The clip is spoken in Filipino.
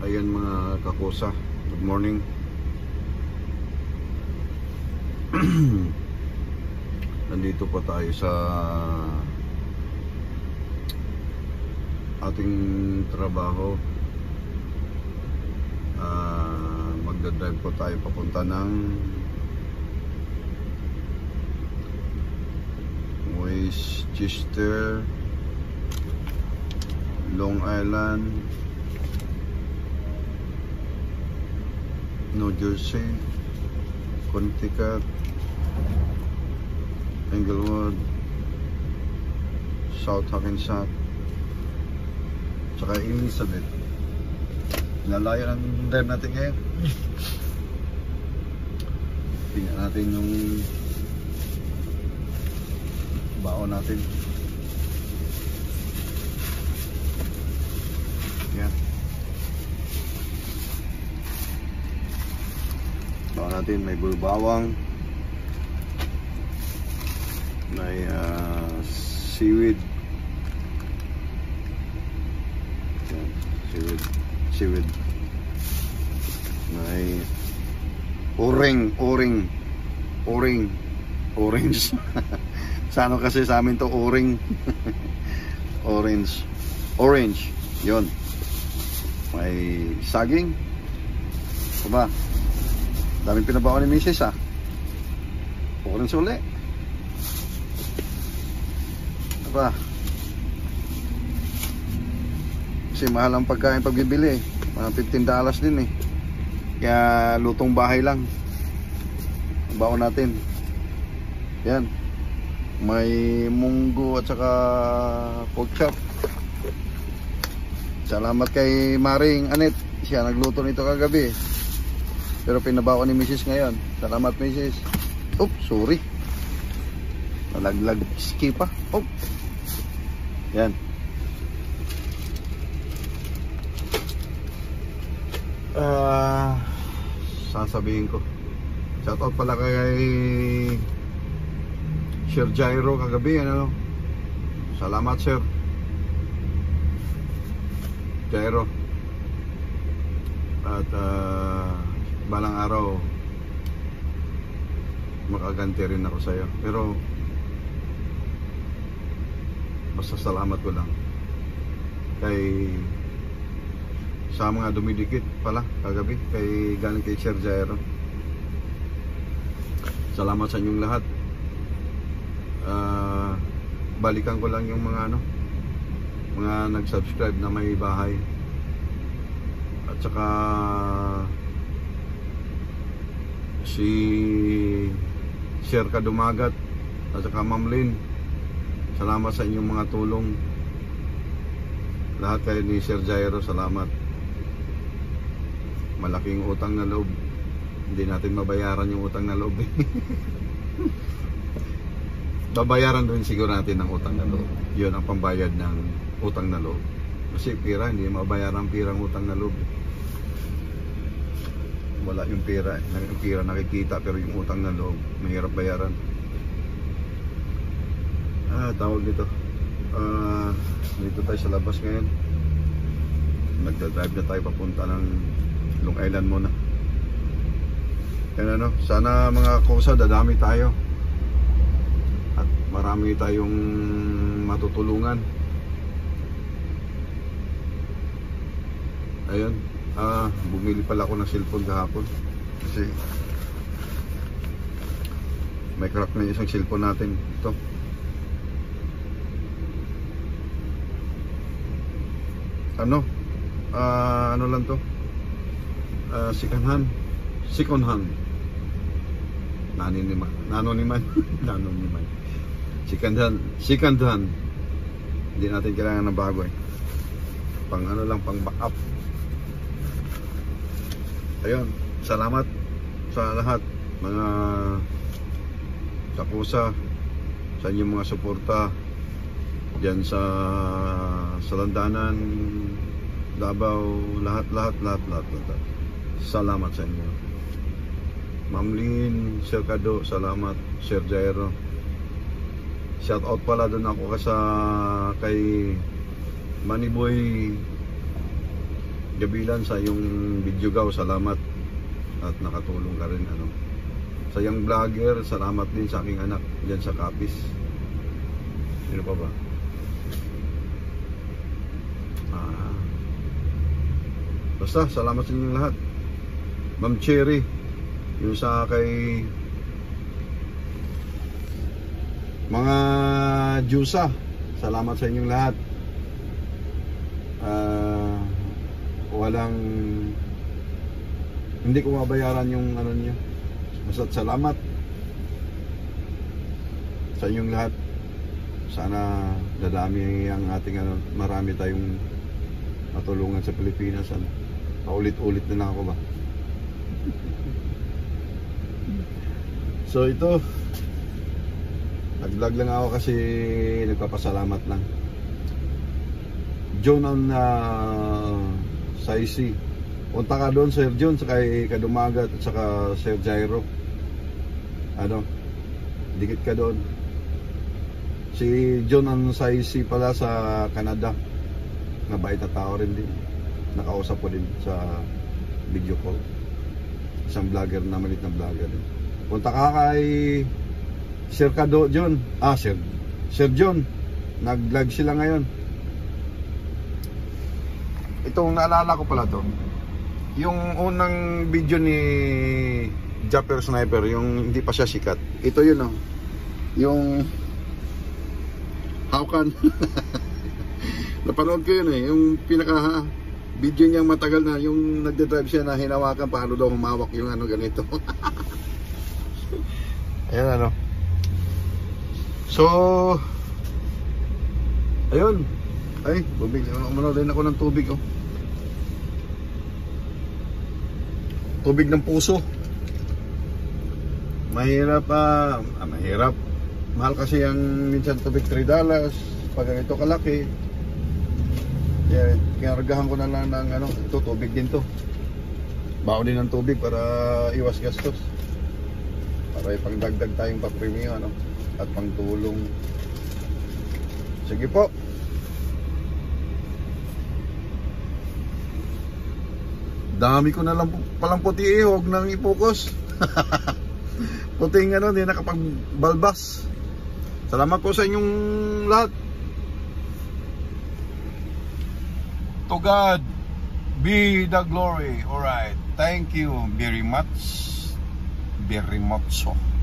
Ayan mga kakusa, good morning. Nandito po tayo sa ating trabaho. Magdadrive po tayo papunta ng Westchester, Long Island, New Jersey, Connecticut, Englewood, South Hackensack, saka Elizabeth. Lalayo ng drive natin ngayon. Tingnan natin yung baon natin. Yan. Baon natin, may bulbawang, may seaweed. Yan, seaweed. May orange. Sa ano kasi sa amin to orange. Orange. Yon. May saging. Ano ba? Daming pinabaon ni Mrs. Orange uli. Ano ba? Kasi mahal ang pagkain pagbibili. Mga $15 din eh. Kaya lutong bahay lang. Baon natin. Yan. May munggo at saka pork chop. Salamat kay Maring Anet. Siya nagluto nito kagabi. Pero pinabaon ni Mrs. ngayon. Salamat Mrs. Oops, sorry. Nalaglag ski pa. Oh. Yan. Sasabihin ko, shoutout pala kay Sir Jairo kagabi, ano? Salamat Sir Jairo. At balang araw makaganti rin ako sa'yo. Pero basta salamat ko lang kay sa mga dumidikit pala kagabi kay galing kay Sir Jairo. Salamat sa inyong lahat. Balikan ko lang yung mga mga nag-subscribe na may bahay, at saka si Sir Kadumagat at saka Ma'am Lynn. Salamat sa inyong mga tulong. Lahat kayo ni Sir Jairo, salamat. Malaking utang na loob. Hindi natin mabayaran yung utang na loob. Babayaran rin siguro natin ng utang na loob. Yun ang pambayad ng utang na loob. Kasi pira, hindi mabayaran ang pirang utang na loob. Wala yung pira. Yung pira nakikita, pero yung utang na loob mahirap bayaran. Tawag dito. Dito tayo sa labas ngayon. Nagdadrive na tayo papunta ng Long Island muna. Kaya sana mga kusa, dadami tayo at marami tayong matutulungan. Ayun, bumili pala ako ng cellphone kahapon kasi may crack na isang cellphone natin. Ito, ano lang to, second hand. Nanoniman. Second hand. Hindi natin kailangan ng bago eh. Pang lang, pang backup. Ayun, salamat sa lahat mga kapusa, sa inyong mga suporta diyan sa Landanan, Davao, lahat. Salamat sa inyo. Ma'am Lynn, Sir Kado, salamat. Sir Jairo, shout out pala doon ako kay Maniboy Gabilan sa yung video gaw, salamat at nakatulong ka rin ano. Sa yung vlogger, salamat din sa aking anak diyan sa Capiz. Sino pa ba? Basta salamat sa inyong lahat. Ma'am Cherry, yung sa kay mga Jusa, salamat sa inyong lahat. Walang, hindi ko mabayaran yung ano niyo. Basta salamat sa inyong lahat. Sana dadami ang ating ano, marami tayong matulungan sa Pilipinas ano. Paulit-ulit na lang ako ba. So ito, nag-vlog lang ako kasi nagpapasalamat lang. John ang Saisi, punta ka doon Sir John, sa kay Kadumagat at saka Sir Jairo, ano, dikit ka doon. Si John ang Saisi pala sa Canada, nabait na tao rin din, nakausap ko din sa video call, isang vlogger na malit na vlogger din. Punta ka kay Sir Kado John, Sir John, nag-vlog sila ngayon. Itong naalala ko pala to, yung unang video ni Japper Sniper, yung hindi pa siya sikat. Ito yun oh, yung Hawkan. Napanood ko yun eh, yung pinaka video niyang matagal na, yung nagde-drive siya na hinawakan paano daw humawak yung ano ganito. Ayan ano. So ayun. Ay, umano din ako ng tubig oh. Tubig ng puso. Mahirap mahirap. Mahal kasi ang minsan tubig $3 pag ito kalaki. Kaya kinargahan ko na lang ng ano, ito tubig din to. Baon din ng tubig para iwas gastos. Para ipangdagdag tayong papremyo ano at pangtulong. Sige po. Dami ko na lang palang puti eh, huwag nang i-focus. Puting ano, hindi nakapagbalbas. Salamat po sa inyong lahat. To God be the glory. Alright, thank you very much. Very much so.